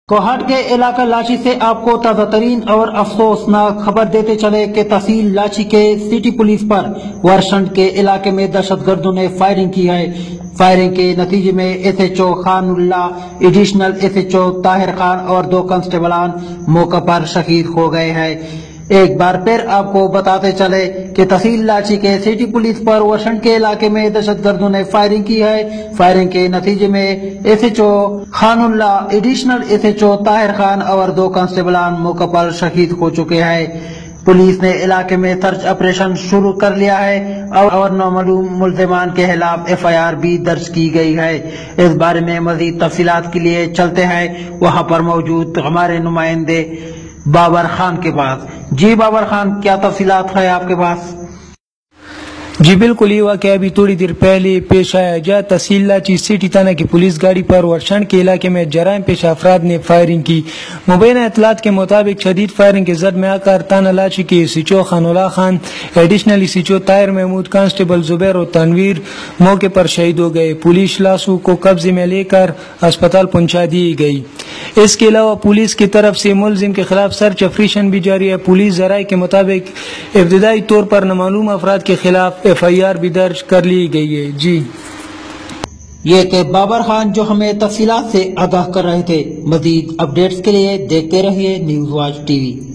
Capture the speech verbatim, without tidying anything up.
کوہاٹ کے علاقہ لاچی سے آپ کو تازہ ترین اور افسوسناک خبر دیتے چلے کہ تحصیل لاچی کے سٹی پولیس پر ورشنڈ کے علاقے میں دہشت گردوں نے فائرنگ کی ہے۔ فائرنگ کے نتیجے میں S H O Khan Ullah, additional S H O Tahir Khan اور دو کانسٹیبلان موقع پر شہید ہو گئے ہیں۔ ایک بار پھر آپ کو بتاتے چلے کہ تحصیل لاچی کے سٹی پولیس پر ورشنڈ کے علاقے میں دہشت گردوں نے فائرنگ کی ہے۔ فائرنگ کے نتیجے میں S H O Khan Ullah, additional S H O Tahir Khan اور دو کانسٹیبلان موقع پر شہید ہو چکے ہیں۔ پولیس نے علاقے میں سرچ آپریشن شروع کر لیا ہے اور نامعلوم ملزمان کے خلاف ایف آئی آر بھی درج کی گئی ہے۔ اس بارے میں مزید تفصیلات کے لیے چلتے ہیں وہاں پر موجود ہمارے نمائندے بابر خان کے پاس۔ جی بابر خان، کیا تفصیلات ہے آپ کے پاس؟ جی بالکل، یہ واقعہ ابھی تھوڑی دیر پہلے پیش آیا جہاں تحصیل لاچی سٹی تھانہ کی پولیس گاڑی پر ورشنڈ کے علاقے میں جرائم پیشہ افراد نے فائرنگ کی۔ مبینہ اطلاعات کے مطابق شدید فائرنگ کے زد میں آ کر تھانہ لاچی کے S H O Khan Ullah Khan, additional S H O Tahir Mahmood, constable Zubair اور تنویر موقع پر شہید ہو گئے۔ پولیس لاشوں کو قبضے میں لے کر اسپتال پہنچا دی گئی۔ اس کے علاوہ پولیس کی طرف سے ملزم کے خلاف سرچ آپریشن بھی جاری ہے۔ پولیس ذرائع کے مطابق ابتدائی طور پر نامعلوم افراد کے خلاف ایف آئی آر بھی درج کر لی گئی ہے۔ جی یہ تھے بابر خان جو ہمیں تفصیلات سے آگاہ کر رہے تھے۔ مزید اپڈیٹس کے لیے دیکھتے رہیے نیوز واچ ٹی وی۔